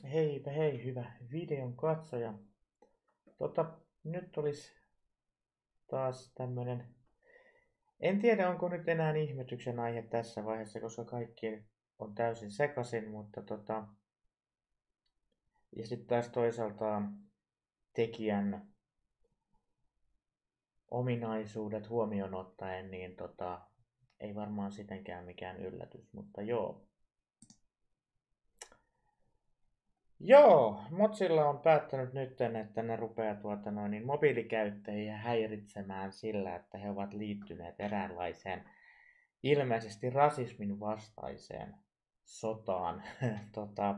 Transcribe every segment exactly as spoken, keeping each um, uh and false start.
Heipä hei, hyvä videon katsoja. Tota, nyt olisi taas tämmönen, en tiedä onko nyt enää ihmetyksen aihe tässä vaiheessa, koska kaikki on täysin sekaisin, mutta tota, ja sitten taas toisaalta tekijän ominaisuudet huomioon ottaen, niin tota, ei varmaan sitenkään mikään yllätys, mutta joo. Joo, Mozilla on päättänyt nyt, että ne rupeaa tuota noin, niin mobiilikäyttäjiä häiritsemään sillä, että he ovat liittyneet eräänlaiseen ilmeisesti rasismin vastaiseen sotaan. tota,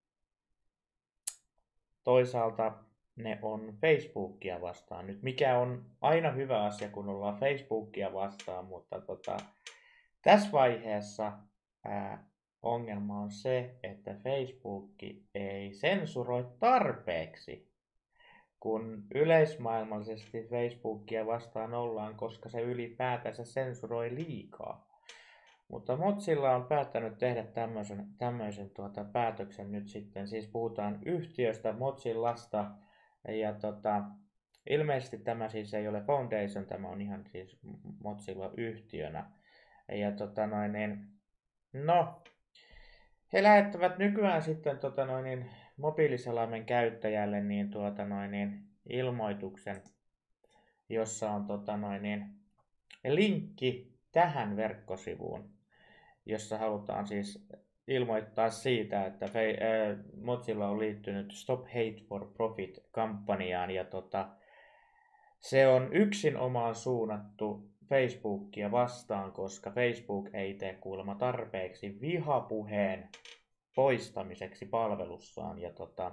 toisaalta ne on Facebookia vastaan nyt, mikä on aina hyvä asia, kun ollaan Facebookia vastaan, mutta tota, tässä vaiheessa ää, ongelma on se, että Facebook ei sensuroi tarpeeksi, kun yleismaailmallisesti Facebookia vastaan ollaan, koska se ylipäätänsä sensuroi liikaa. Mutta Mozilla on päättänyt tehdä tämmöisen, tämmöisen tuota päätöksen nyt sitten. Siis puhutaan yhtiöstä Mozillasta. Ja tota, ilmeisesti tämä siis ei ole Foundation, tämä on ihan siis Mozilla yhtiönä. Ja tota noin, niin, no, he lähettävät nykyään sitten tota noin, niin, mobiiliselaimen käyttäjälle niin, tuota noin, niin, ilmoituksen, jossa on tota noin, niin, linkki tähän verkkosivuun, jossa halutaan siis ilmoittaa siitä, että Mozilla on liittynyt Stop Hate for Profit-kampanjaan ja tota, se on yksinomaan suunnattu Facebookia vastaan, koska Facebook ei tee kuulemma tarpeeksi vihapuheen poistamiseksi palvelussaan. Ja tota,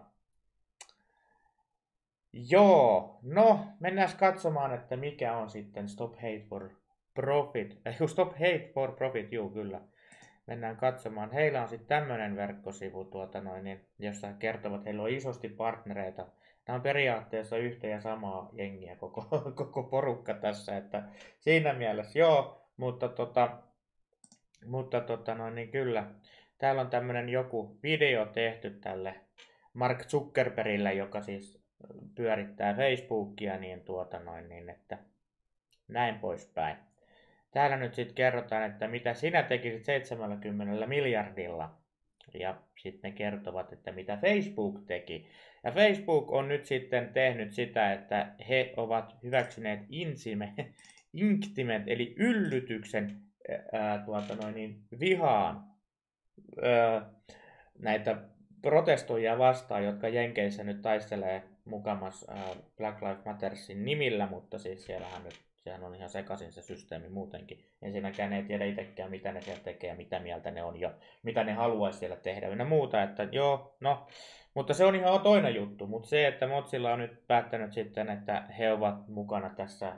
joo, no mennään katsomaan, että mikä on sitten Stop Hate for Profit. Eh, Stop Hate for Profit, juu kyllä. Mennään katsomaan. Heillä on sitten tämmöinen verkkosivu, tuota noin, niin, jossa he kertovat, että heillä on isosti partnereita. Tämä on periaatteessa yhtä ja samaa jengiä koko, koko porukka tässä, että siinä mielessä joo, mutta tota, mutta tota noin, niin kyllä. Täällä on tämmöinen joku video tehty tälle Mark Zuckerbergille, joka siis pyörittää Facebookia, niin tuota noin, niin että näin poispäin. Täällä nyt sitten kerrotaan, että mitä sinä tekisit seitsemänkymmentä miljardilla. Ja sitten ne kertovat, että mitä Facebook teki. Ja Facebook on nyt sitten tehnyt sitä, että he ovat hyväksyneet insime, inktimet, eli yllytyksen ää, tuota noin, niin vihaan ää, näitä protestoijia vastaan, jotka Jenkeissä nyt taistelee mukamas ää, Black Lives Mattersin nimillä, mutta siis siellähän nyt sehän on ihan sekaisin se systeemi muutenkin. Ensinnäkään ne ei tiedä itsekään, mitä ne siellä tekee ja mitä mieltä ne on ja mitä ne haluaisi siellä tehdä ja muuta. Että joo, no, mutta se on ihan toinen juttu. Mutta se, että Mozilla on nyt päättänyt sitten, että he ovat mukana tässä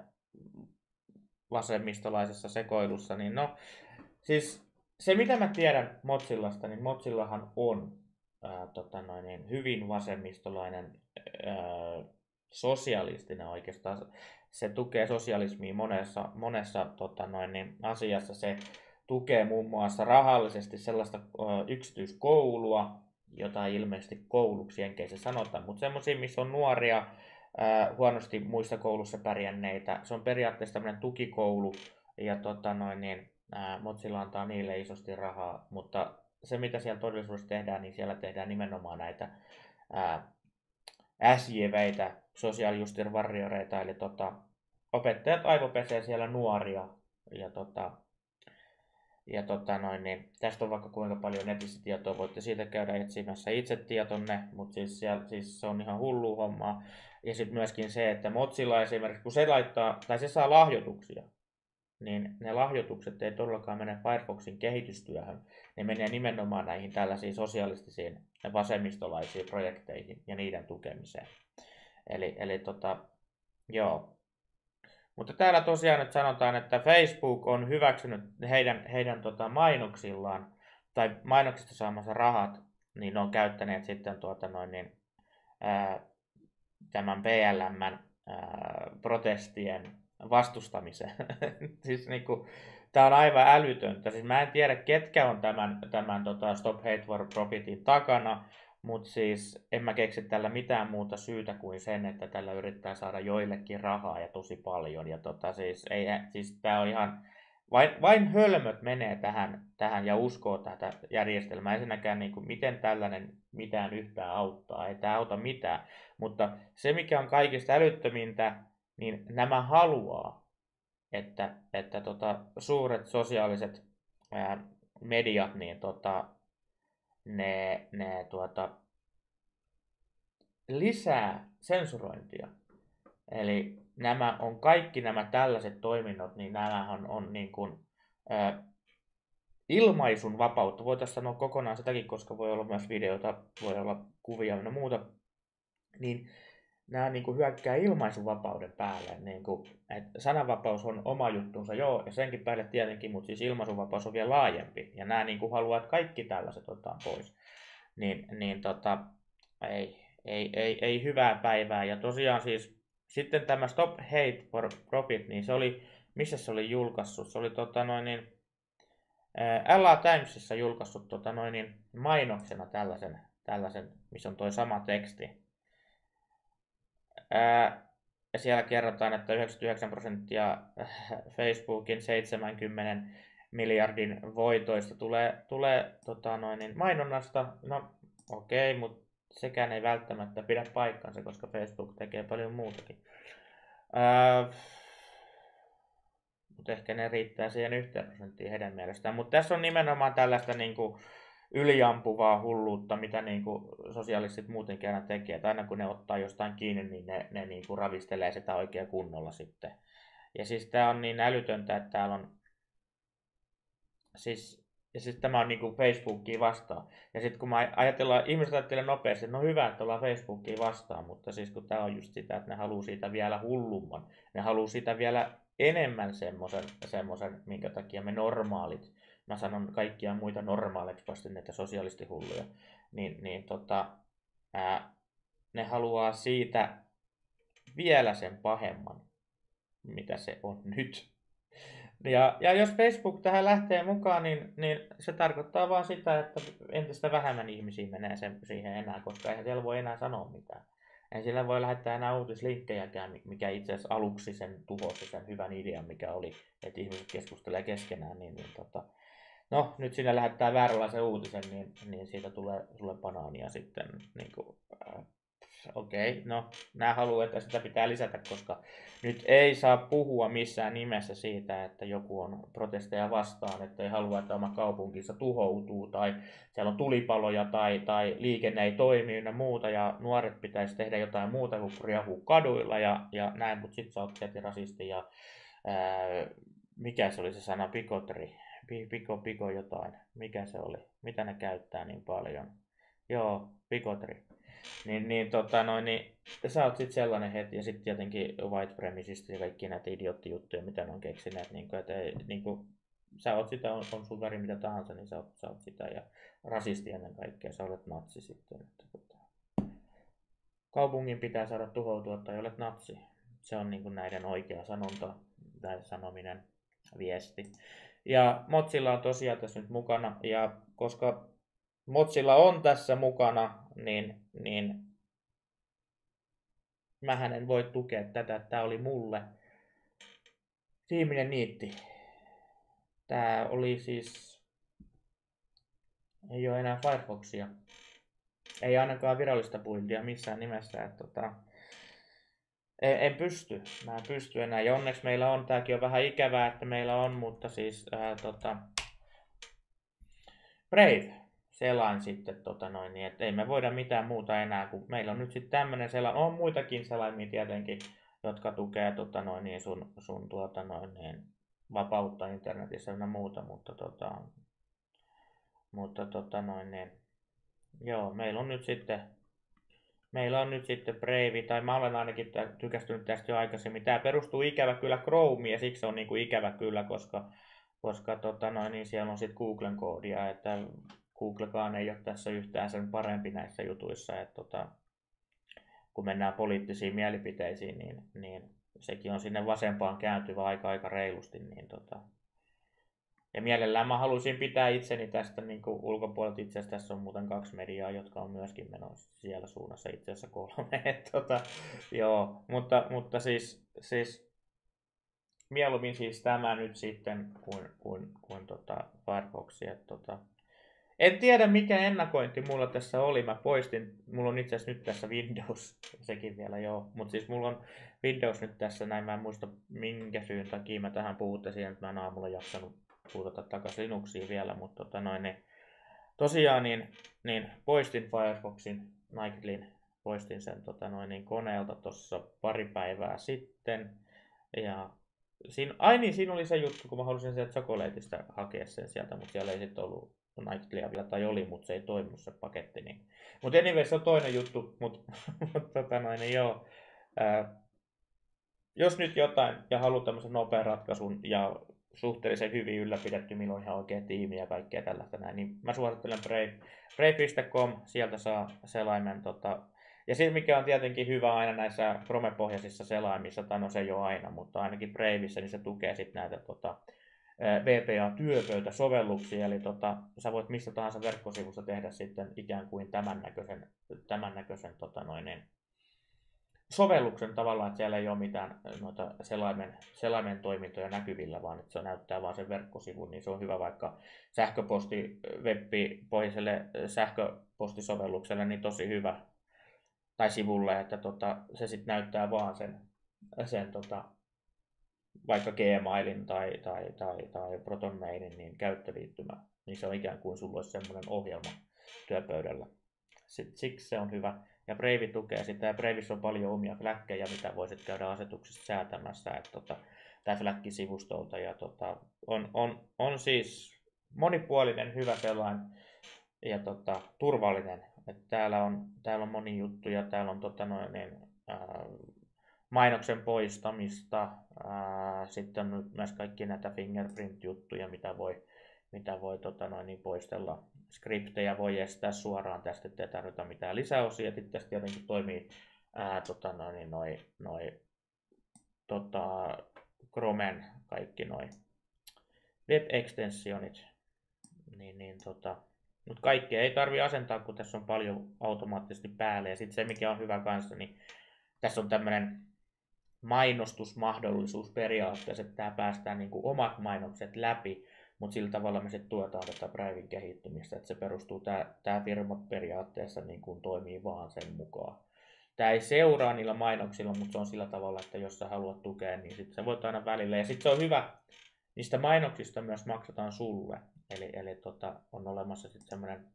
vasemmistolaisessa sekoilussa, niin no, siis se mitä mä tiedän Mozillasta, niin Mozillahan on ää, tota noin, niin hyvin vasemmistolainen ää, sosialistinen oikeastaan. Se tukee sosialismia monessa, monessa tota noin, niin asiassa. Se tukee muun muassa rahallisesti sellaista ä, yksityiskoulua, jota ei ilmeisesti kouluksi jenkeissä sanotaan, mutta semmoisia, missä on nuoria, ää, huonosti muissa koulussa pärjänneitä. Se on periaatteessa tämmöinen tukikoulu ja tota noin, niin, ää, Mozilla antaa niille isosti rahaa, mutta se mitä siellä todellisuudessa tehdään, niin siellä tehdään nimenomaan näitä ää, S J V:itä, social justice warrioreita, eli tota, opettajat aivopesee siellä nuoria ja tota, ja tota noin, niin tästä on vaikka kuinka paljon netissä tietoa, voitte siitä käydä etsimässä itse tietonne, mutta siis, siellä, siis se on ihan hullu hommaa. Ja sitten myöskin se, että Mozilla esimerkiksi, kun se laittaa, tai se saa lahjoituksia, niin ne lahjoitukset ei todellakaan mene Firefoxin kehitystyöhön. Ne menee nimenomaan näihin tällaisiin sosialistisiin vasemmistolaisiin projekteihin ja niiden tukemiseen. Eli, eli tota, joo. Mutta täällä tosiaan nyt sanotaan, että Facebook on hyväksynyt heidän, heidän tota mainoksillaan, tai mainoksista saamansa rahat, niin ne on käyttäneet sitten tuota noin, niin, ää, tämän B L M:n ää, protestien vastustamiseen. Siis niinku, tää on aivan älytöntä. Siis mä en tiedä, ketkä on tämän, tämän tota Stop Hate for Profitin takana, Mutta siis en mä keksi tällä mitään muuta syytä kuin sen, että tällä yrittää saada joillekin rahaa ja tosi paljon. Ja tota, siis, ei, siis tää on ihan, vain, vain hölmöt menee tähän, tähän ja uskoo tätä järjestelmää. Ensinnäkään niin kuin, miten tällainen mitään yhtään auttaa. Ei tämä auta mitään. Mutta se mikä on kaikista älyttömintä, niin nämä haluaa, että, että tota, suuret sosiaaliset ää, mediat, niin tota, ne, ne tuota, lisää sensurointia. Eli nämä on kaikki nämä tällaiset toiminnot, niin nämähän on niin kuin, ää, ilmaisun vapautta. Voitaisiin sanoa kokonaan sitäkin, koska voi olla myös videota, voi olla kuvia ja muuta. Niin nämä niin kuin hyökkää ilmaisuvapauden päälle. Niin kuin, että sananvapaus on oma juttunsa, joo, ja senkin päälle tietenkin, mutta siis ilmaisuvapaus on vielä laajempi. Ja nämä niin kuin haluaa, että kaikki tällaiset otetaan pois. Niin, niin tota, ei, ei, ei, ei hyvää päivää. Ja tosiaan siis sitten tämä Stop Hate for Profit, niin se oli, missä se oli julkaissut? Se oli tota noin niin, L A Timesissa julkaissut tota noin niin, mainoksena tällaisen, tällaisen, missä on toi sama teksti. Ää, ja siellä kerrotaan, että yhdeksänkymmentäyhdeksän prosenttia Facebookin seitsemänkymmentä miljardin voitoista tulee, tulee tota noin, niin mainonnasta. No okei, okay, mutta sekään ei välttämättä pidä paikkansa, koska Facebook tekee paljon muutakin. Ää, mutta ehkä ne riittää siihen yhteen prosenttiin heidän mielestään. Mutta tässä on nimenomaan tällaista niin kuin yliampuvaa hulluutta, mitä niin kuin sosiaalistit muutenkin aina tekee. Että aina kun ne ottaa jostain kiinni, niin ne, ne niin kuin ravistelee sitä oikein kunnolla sitten. Ja siis tämä on niin älytöntä, että täällä on... Siis, ja siis tämä on niin kuin Facebookia vastaan. Ja sitten kun mä ajatellaan, ihmiset ajattelee nopeasti, että no hyvä, että ollaan Facebookia vastaan, mutta siis kun tämä on just sitä, että ne haluaa siitä vielä hullumman. Ne haluaa siitä vielä enemmän semmoisen, semmoisen, minkä takia me normaalit, mä sanon kaikkia muita normaaleiksi vasta näitä sosialistihulluja, niin, niin tota, ää, ne haluaa siitä vielä sen pahemman, mitä se on nyt. Ja, ja jos Facebook tähän lähtee mukaan, niin, niin se tarkoittaa vaan sitä, että entistä vähemmän ihmisiä menee sen, siihen enää, koska eihän siellä voi enää sanoa mitään. Ei sillä voi lähettää enää uutislinkkejäkään, mikä itse asiassa aluksi sen tuhosi sen hyvän idean, mikä oli, että ihmiset keskustelee keskenään. Niin, niin tota, no, nyt sinne lähettää vääränlaisen uutisen, niin, niin siitä tulee sulle banaania sitten. Niin kuin, äh, Okei, okay, no nämä haluaa, että sitä pitää lisätä, koska nyt ei saa puhua missään nimessä siitä, että joku on protesteja vastaan, että ei halua, että oma kaupunkinsa tuhoutuu tai siellä on tulipaloja tai, tai liikenne ei toimi ynnä muuta ja nuoret pitäisi tehdä jotain muuta kuin riahua kaduilla ja, ja näin, mutta sitten sä oot heti rasisti ja ää, mikä se oli se sana, pikotri, piko, piko jotain, mikä se oli, mitä ne käyttää niin paljon, joo, pikotri. Niin, niin, tota, noin, niin sä oot sit sellainen heti, ja sitten tietenkin white premisistä ja kaikki näitä idioottijuttuja, mitä ne on keksineet, niin kuin, että ei, niin kuin, sä oot sitä, on, on sun väri mitä tahansa, niin sä oot, sä oot sitä, ja rasisti ennen kaikkea, sä olet natsi sitten. Että, tota, kaupungin pitää saada tuhoutua tai olet natsi. Se on niin kuin näiden oikea sanonta, tai sanominen, viesti. Ja Motsilla on tosiaan tässä nyt mukana, ja koska Motsilla on tässä mukana, niin, niin mähän en voi tukea tätä. Tämä oli mulle viimeinen niitti. Tämä oli siis, ei ole enää Firefoxia. Ei ainakaan virallista buildia missään nimessä. Että, tota, en, en pysty. Mä en pysty enää. Ja onneksi meillä on, tääkin on vähän ikävää, että meillä on, mutta siis ää, tota, Brave. Selain sitten, tota noin, niin että ei me voida mitään muuta enää, kun meillä on nyt sitten tämmöinen selain, on muitakin selaimia tietenkin, jotka tukee tota noin, niin sun, sun tuota noin, niin vapautta internetissä ja muuta, mutta, tota, mutta tota noin, niin, joo, meillä on nyt sitten, meillä on nyt sitten Brave, tai mä olen ainakin tykästynyt tästä jo aikaisemmin, tämä perustuu ikävä kyllä Chromeen ja siksi se on niin kuin ikävä kyllä, koska, koska tota noin, niin siellä on sitten Googlen koodia, että Googlekaan ei ole tässä yhtään sen parempi näissä jutuissa, että tota, kun mennään poliittisiin mielipiteisiin, niin, niin sekin on sinne vasempaan kääntyvä aika aika reilusti. Niin tota, Ja mielellään mä halusin pitää itseni tästä niin kuin ulkopuolelta. Itse asiassa tässä on muuten kaksi mediaa, jotka on myöskin menossa siellä suunnassa, itse asiassa kolme. Et, tota, joo, mutta, mutta siis, siis mieluummin siis tämä nyt sitten kuin, kuin, kuin tota Firefox. Et, tota, en tiedä mikä ennakointi mulla tässä oli. Mä poistin, mulla on itse asiassa nyt tässä Windows, sekin vielä joo. Mutta siis mulla on Windows nyt tässä, näin mä en muista minkä syyn takia mä tähän puhuttasin, että mä en aamulla jaksanut puutata takaisin Linuxiin vielä. Mutta tota noin, niin, tosiaan niin, niin poistin Firefoxin, Nightglyn, poistin sen tota noin, niin koneelta tuossa pari päivää sitten. Ja siinä, ai niin, siinä oli se juttu, kun mä halusin sieltä Chocolateista hakea sen sieltä, mutta siellä ei sitten ollut Nightglyä vielä, tai oli, mutta se ei toiminut se paketti. Niin. Mutta anyway, se on toinen juttu, mutta mut, tota noin, niin joo. Ää, jos nyt jotain ja haluaa tämmöisen nopean ratkaisun ja suhteellisen hyvin ylläpidetty, milloin on ihan oikea tiimi ja kaikkea tällaista näin, niin mä suosittelen Brave, brave piste com, sieltä saa selaimen. Tota, ja siinä mikä on tietenkin hyvä aina näissä Chrome-pohjaisissa selaimissa, tai no se ei ole aina, mutta ainakin Braveissa, niin se tukee sitten näitä tota, V P A-työpöytäsovelluksia, eli tota, sä voit mistä tahansa verkkosivusta tehdä sitten ikään kuin tämän näköisen, tämän näköisen tota noin, sovelluksen tavallaan, että siellä ei ole mitään noita selaimen, selaimen toimintoja näkyvillä, vaan että se näyttää vaan sen verkkosivun, niin se on hyvä vaikka sähköposti web-pohjaiselle sähköpostisovellukselle, niin tosi hyvä, tai sivulle, että tota, se sitten näyttää vaan sen, sen tota, vaikka Gmailin tai, tai, tai, tai ProtonMailin niin käyttöliittymä, niin se on ikään kuin sulla olisi semmoinen ohjelma työpöydällä. Sitten, siksi se on hyvä. Ja Brave tukee sitä, ja Bravessa on paljon omia fläkkejä, mitä voisit käydä asetuksista säätämässä, että tota, tämä fläkkisivustolta, ja tota, on, on, on siis monipuolinen, hyvä sellainen, ja tota, turvallinen. Et täällä, on, täällä on moni juttuja, täällä on tota noin, niin, ää, mainoksen poistamista, ää, sitten on myös kaikki näitä fingerprint-juttuja, mitä voi, mitä voi tota noin, niin poistella. Skriptejä voi estää suoraan tästä, ettei tarvita mitään lisäosia. Sitten tästä tietenkin toimii ää, tota noin, noi, noi, tota, Chromen kaikki noi web-extensionit. Niin, niin, tota, mutta kaikkea ei tarvi asentaa, kun tässä on paljon automaattisesti päälle. Ja sitten se, mikä on hyvä kanssa, niin tässä on tämmöinen mainostusmahdollisuus periaatteessa, että tämä päästään niin kuin omat mainokset läpi, mutta sillä tavalla me sitten tuetaan tätä Braven kehittymistä, että se perustuu, tämä, tämä firma periaatteessa niin kuin toimii vaan sen mukaan. Tämä ei seuraa niillä mainoksilla, mutta se on sillä tavalla, että jos sä haluat tukea, niin sitten sä voit aina välillä. Ja sitten se on hyvä, niistä mainoksista myös maksetaan sulle, eli, eli tota, on olemassa sitten semmoinen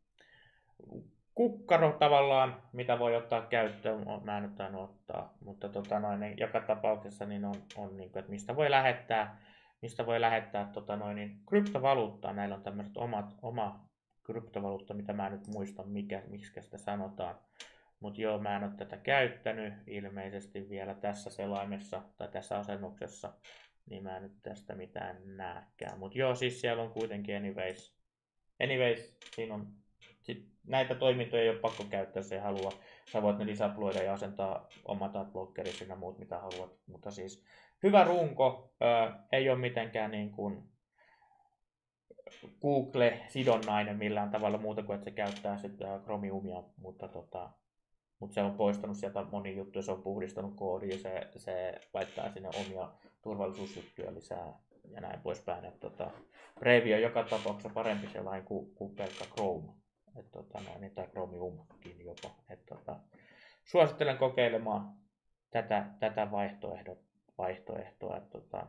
kukkaro tavallaan, mitä voi ottaa käyttöön, mä en nyt tainnut ottaa, mutta tota noin, joka tapauksessa niin on, on niin kuin, että mistä voi lähettää, mistä voi lähettää tota noin, niin kryptovaluuttaa. Näillä on tämmöiset omat, oma kryptovaluutta, mitä mä en nyt muista, mikä, miksi sitä sanotaan. Mutta joo, mä en ole tätä käyttänyt ilmeisesti vielä tässä selaimessa tai tässä asennuksessa, niin mä en nyt tästä mitään näekään. Mutta joo, siis siellä on kuitenkin anyways, anyways siinä on sit näitä toimintoja ei ole pakko käyttää, jos ei halua. Sä voit ne disabloida ja asentaa omat adblockerit ja muut mitä haluat. Mutta siis hyvä runko, ää, ei ole mitenkään niin kuin Google-sidonnainen millään tavalla muuta kuin, että se käyttää sitä Chromiumia, mutta, tota, mutta se on poistanut sieltä monia juttuja, se on puhdistanut koodia ja se, se laittaa sinne omia turvallisuusjuttuja lisää ja näin poispäin. Että, tota, Brave on joka tapauksessa parempi sellainen kuin, kuin pelkkä Chrome. Että, tota, no, niin, tai Chromiumkin jopa. Että, tota, suosittelen kokeilemaan tätä, tätä vaihtoehtoa. vaihtoehtoa että, tota,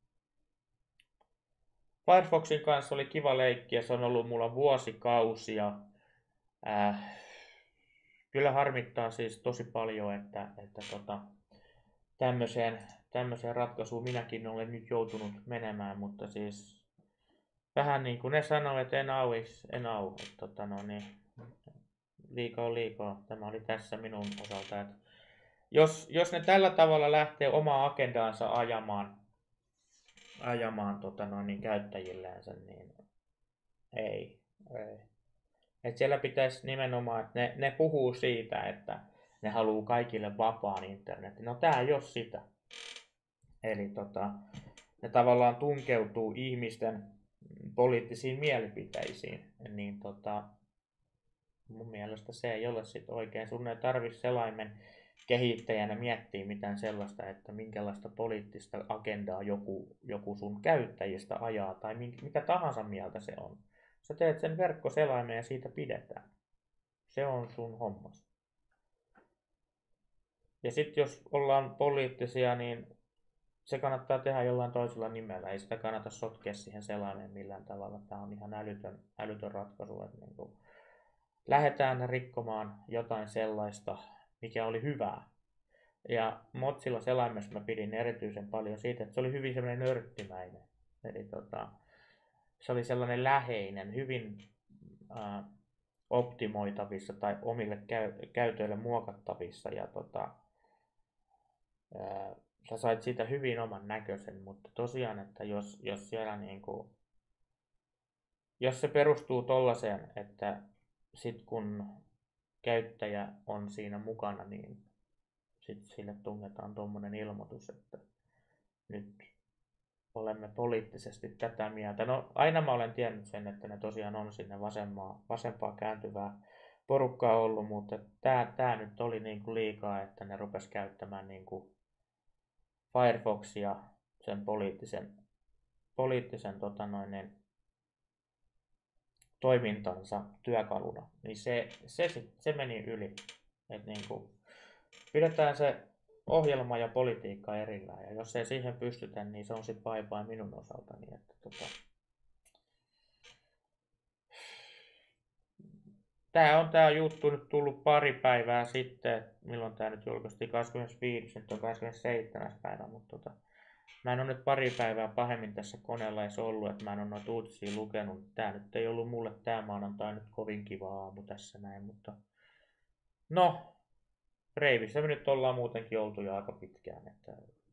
Firefoxin kanssa oli kiva leikki ja se on ollut mulla vuosikausia. Äh, kyllä harmittaa siis tosi paljon, että, että tota, tämmöiseen, tämmöiseen ratkaisuun minäkin olen nyt joutunut menemään, mutta siis vähän niin kuin ne sanoo, että en au, en au. Että, tota, no, niin, liikaa on liikaa. Tämä oli tässä minun osalta. Että jos, jos ne tällä tavalla lähtee omaa agendaansa ajamaan, ajamaan tota, no, niin, käyttäjillensä, niin ei. ei. Et siellä pitäisi nimenomaan, että ne, ne puhuu siitä, että ne haluaa kaikille vapaan internetin. No tää ei ole sitä. Eli tota, ne tavallaan tunkeutuu ihmisten poliittisiin mielipiteisiin, niin tota, mun mielestä se ei ole sit oikein. Sun ei tarvitse selaimen kehittäjänä miettiä mitään sellaista, että minkälaista poliittista agendaa joku, joku sun käyttäjistä ajaa tai mitä tahansa mieltä se on. Sä teet sen verkkoselaimen ja siitä pidetään. Se on sun hommas. Ja sitten jos ollaan poliittisia, niin se kannattaa tehdä jollain toisella nimellä. Ei sitä kannata sotkea siihen selaimeen millään tavalla. Tämä on ihan älytön, älytön ratkaisu. Että niin kuin lähdetään rikkomaan jotain sellaista, mikä oli hyvää. Ja Mozilla selaimessa mä pidin erityisen paljon siitä, että se oli hyvin sellainen nörttimäinen. Eli tota, se oli sellainen läheinen, hyvin äh, optimoitavissa tai omille käy, käytöille muokattavissa. Ja tota, äh, sä sait siitä hyvin oman näköisen, mutta tosiaan, että jos, jos siellä niinku, jos se perustuu tollaiseen, että sit kun käyttäjä on siinä mukana, niin sitten sille tungetaan tuommoinen ilmoitus, että nyt olemme poliittisesti tätä mieltä. No aina mä olen tiennyt sen, että ne tosiaan on sinne vasempaa, vasempaa kääntyvää porukkaa ollut, mutta tää, tää nyt oli niinku liikaa, että ne rupes käyttämään niinku Firefoxia sen poliittisen, poliittisen tota noin, toimintansa työkaluna. Niin se, se, se, se meni yli. Et niinku, pidetään se ohjelma ja politiikka erillään, ja jos ei siihen pystytä, niin se on sitten bye bye minun osaltani. Että tota... Tämä on tämä juttu nyt tullut pari päivää sitten, milloin tämä nyt julkaistiin, kahdeskymmenesviides, nyt on kahdeskymmenesseitsemäs päivä, mutta tota, mä en ole nyt pari päivää pahemmin tässä koneella edes ollut, että mä en ole noita uutisia lukenut. Tämä nyt ei ollut mulle tämä maanantai nyt kovin kiva aamu tässä näin, mutta no, Reivissä me nyt ollaan muutenkin oltu jo aika pitkään, että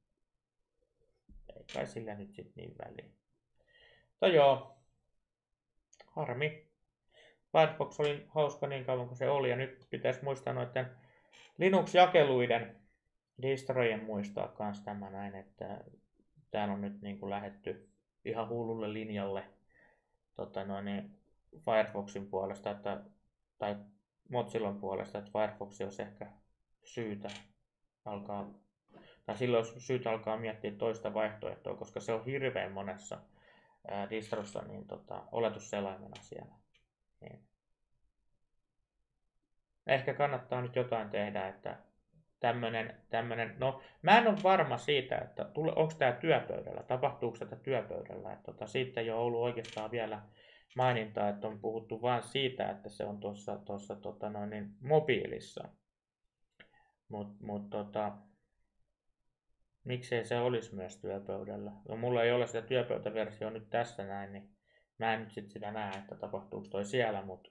ei kai sillä nyt sit niin väliin. Mutta joo, harmi. Firefox oli hauska niin kauan kuin se oli, ja nyt pitäisi muistaa noiden Linux-jakeluiden distrojen muistaa kans tämä näin, että täällä on nyt niin kuin lähdetty ihan hullulle linjalle tota noin, Firefoxin puolesta, että, tai Mozillan puolesta, että Firefox olisi ehkä syytä alkaa, tai silloin olisi syytä alkaa miettiä toista vaihtoehtoa, koska se on hirveän monessa ää, distrossa niin tota, oletusselaimena siellä. Niin. Ehkä kannattaa nyt jotain tehdä, että tämmönen, tämmönen, no mä en ole varma siitä, että onko tämä työpöydällä, tapahtuuko tätä työpöydällä, että tota, siitä ei ole ollut oikeastaan vielä mainintaa, että on puhuttu vain siitä, että se on tuossa, tuossa tota noin, niin mobiilissa. Mutta mut, tota, miksei se olisi myös työpöydällä? No, mulla ei ole sitä työpöytäversiota nyt tässä näin, niin mä en nyt sit sitä näe, että tapahtuuko toi siellä, mutta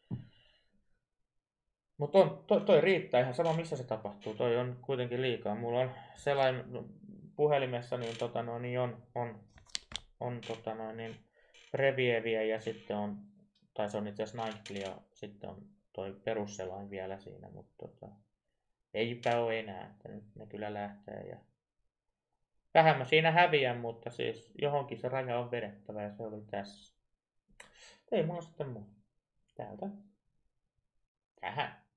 mut on, toi, toi riittää ihan sama missä se tapahtuu, toi on kuitenkin liikaa. Mulla on selain puhelimessa, niin, tota noin, niin on, on, on tota noin, niin Previeviä ja sitten on, tai se on itse asiassa Nightly ja sitten on toi perusselain vielä siinä, mutta tota, eipä ole enää, että nyt ne kyllä lähtee ja vähän mä siinä häviän, mutta siis johonkin se raja on vedettävä ja se oli tässä. Ei mulla sitten muu. Täältä. Tähän.